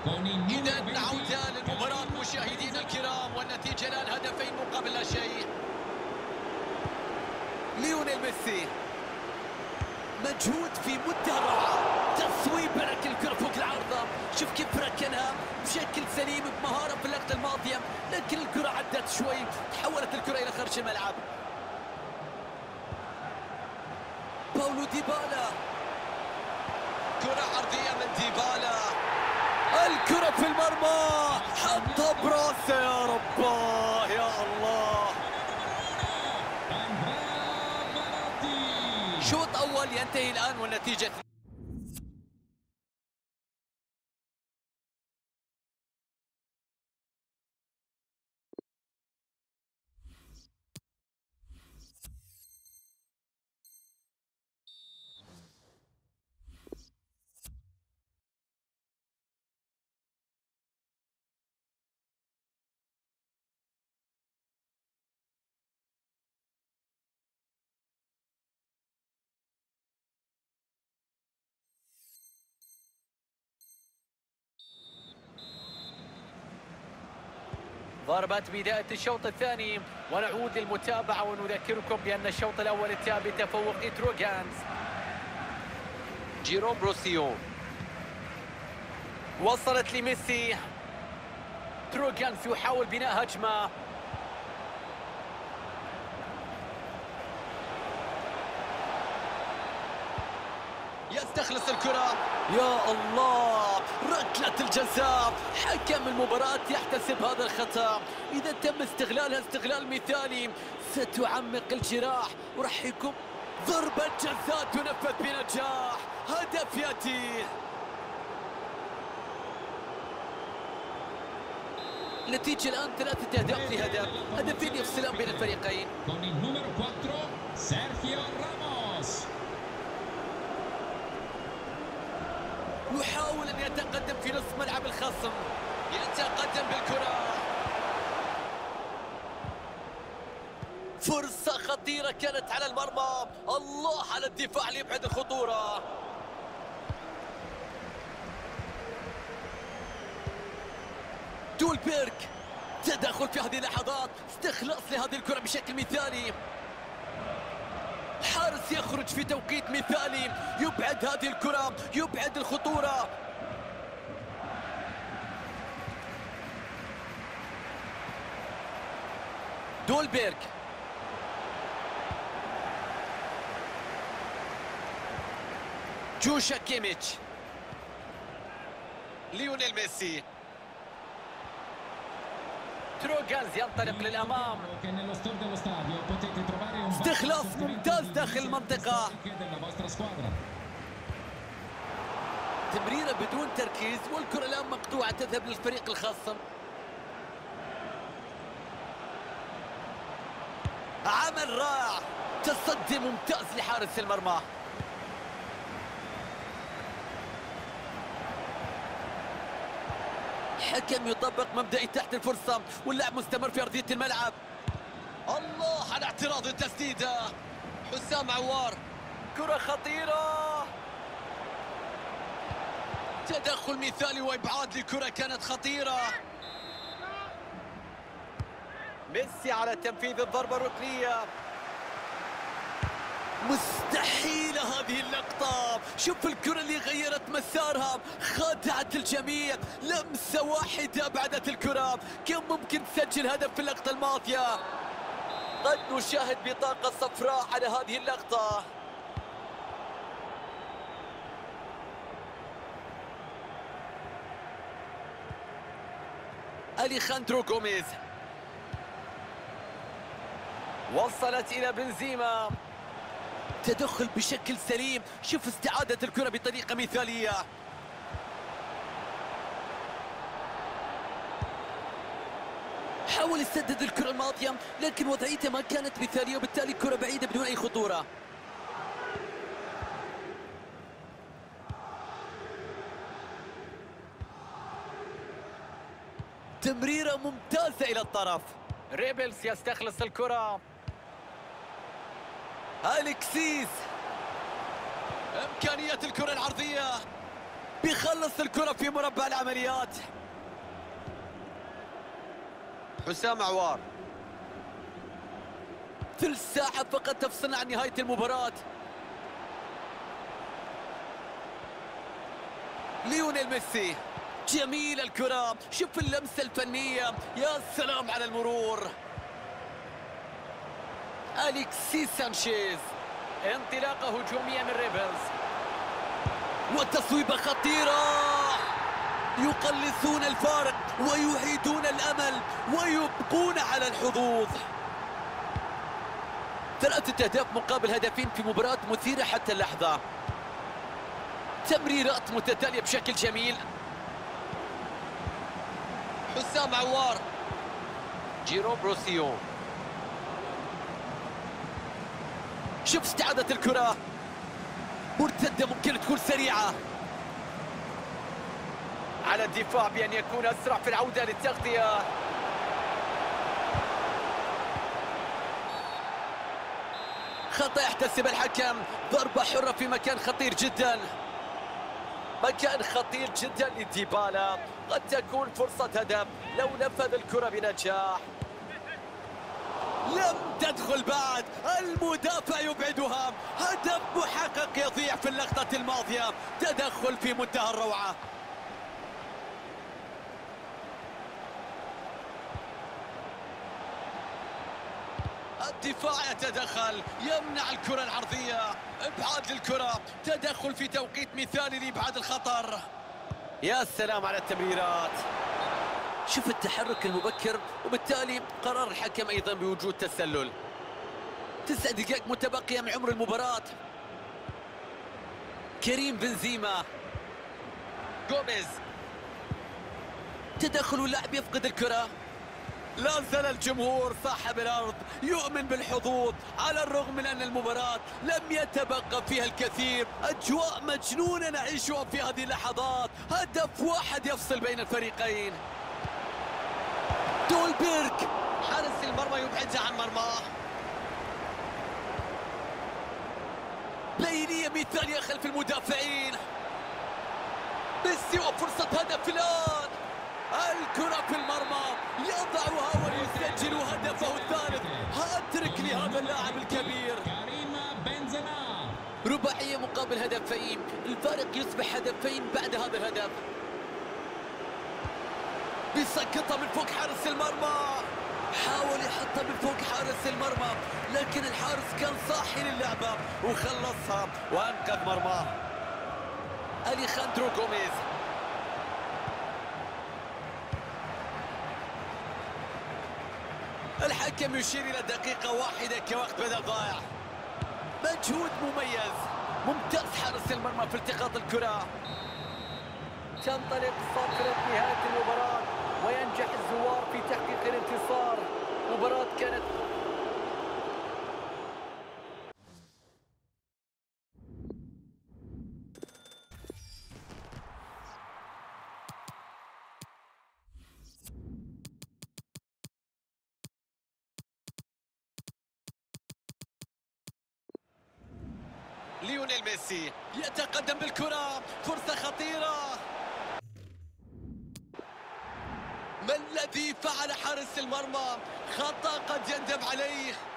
إذا عودة للمباراة مشاهدينا الكرام، والنتيجة الآن هدفين مقابل لا شيء. ليونيل ميسي، مجهود في منتهى الروعة، تصويب برك الكرة فوق العارضة، شوف كيف ركنها بشكل سليم بمهارة في اللقطة الماضية، لكن الكرة عدت شوي، تحولت الكرة إلى خارج الملعب. باولو ديبالا، كرة عرضية من ديبالا، الكرة في المرمى، حطها براسه، يا رباه يا الله. شوط أول ينتهي الآن والنتيجة ضربة بداية الشوط الثاني، ونعود للمتابعة ونذكركم بأن الشوط الأول انتهى بتفوق تروغانز. جيروم بروسيون، وصلت لميسي، تروغانز يحاول بناء هجمة، يستخلص الكرة، يا الله، ركلة الجزاء، حكم المباراة يحتسب هذا الخطأ. إذا تم استغلالها استغلال مثالي ستعمق الجراح، وراح يكون ضربة جزاء تنفذ بنجاح، هدف يأتي. النتيجة الآن 3 أهداف لهدف، هدفين يفصلان بين الفريقين. يحاول أن يتقدم في نصف ملعب الخصم، يتقدم بالكرة، فرصة خطيرة كانت على المرمى، الله على الدفاع ليبعد الخطورة. دولبيرك، تدخل في هذه اللحظات، استخلاص لهذه الكرة بشكل مثالي، حارس يخرج في توقيت مثالي، يبعد هذه الكرة، يبعد الخطورة. دولبيرك، جوشا كيميتش، ليونيل ميسي، تروغانز ينطلق للأمام، استخلاص ممتاز داخل المنطقة، تمريرة بدون تركيز، والكرة الآن مقطوعة تذهب للفريق الخصم. عمل رائع، تصدي ممتاز لحارس المرمى. حكم يطبق مبدئي تحت الفرصة، واللعب مستمر في أرضية الملعب. الله على اعتراض التسديدة، حسام عوار، كرة خطيرة، تدخل مثالي وإبعاد لكرة كانت خطيرة. ميسي على تنفيذ الضربة الركنية، مستحيلة هذه اللقطة، شوف الكرة اللي غيرت مسارها، خادعت الجميع، لمسة واحدة أبعدت الكرة، كان ممكن تسجل هدف في اللقطة الماضية. قد نشاهد بطاقة صفراء على هذه اللقطة. أليخاندرو غوميز، وصلت إلى بنزيما، تدخل بشكل سليم، شوف استعادة الكرة بطريقة مثالية. حاول يسدد الكرة الماضية، لكن وضعيته ما كانت مثالية، وبالتالي الكرة بعيدة بدون أي خطورة. تمريرة ممتازة إلى الطرف، ريبلز يستخلص الكرة، أليكسيس، إمكانية الكرة العرضية، بيخلص الكرة في مربع العمليات. حسام عوار. ثلث ساعة فقط تفصلنا عن نهاية المباراة. ليونيل ميسي، جميل الكرة، شوف اللمسة الفنية، يا سلام على المرور. أليكسيس سانشيز، انطلاقة هجومية من ريبلز، وتصويبة خطيرة. يقلصون الفارق ويعيدون الأمل ويبقون على الحظوظ. 3 أهداف مقابل هدفين في مباراة مثيرة حتى اللحظة. تمريرات متتالية بشكل جميل. حسام عوار، جيروم روسيون. شوف استعادة الكرة، مرتدة ممكن تكون سريعة. على الدفاع بأن يكون أسرع في العودة للتغطية. خطأ يحتسب الحكم، ضربة حرة في مكان خطير جدا. مكان خطير جدا لديبالا، قد تكون فرصة هدف لو نفذ الكرة بنجاح. لم تدخل بعد، المدافع يبعدها. هدف محقق يضيع في اللقطة الماضية. تدخل في منتهى الروعة. الدفاع يتدخل، يمنع الكرة العرضية، ابعاد الكرة، تدخل في توقيت مثالي لابعاد الخطر. يا سلام على التمريرات. شوف التحرك المبكر، وبالتالي قرار الحكم ايضا بوجود تسلل. 9 دقائق متبقية من عمر المباراة. كريم بنزيما، غوميز، تدخل اللاعب يفقد الكرة. لا زال الجمهور صاحب الأرض يؤمن بالحظوظ على الرغم من أن المباراة لم يتبقى فيها الكثير. أجواء مجنونة نعيشها في هذه اللحظات. هدف واحد يفصل بين الفريقين. دولبيرغ، حارس المرمى يبعدها عن مرماه. بينية مثالية خلف المدافعين. ميسي وفرصة هدف الآن. الكرة في المرمى، يضعها ويسجل هدفه الثالث. هاتريك لهذا اللاعب الكبير. رباعية مقابل هدفين، الفارق يصبح هدفين بعد هذا الهدف. بيسقطها من فوق حارس المرمى، حاول يحطها من فوق حارس المرمى، لكن الحارس كان صاحي للعبة وخلصها وأنقذ مرماه. أليخاندرو غوميز، الحكم يشير إلى دقيقة واحدة كوقت بدل ضائع. مجهود مميز، ممتاز حارس المرمى في التقاط الكرة. تنطلق صافرة نهاية المباراة وينجح الزوار في تحقيق الانتصار. مباراة كانت ليونيل ميسي يتقدم بالكرة، فرصة خطيرة. ما الذي فعل حارس المرمى؟ خطأ قد يندم عليه.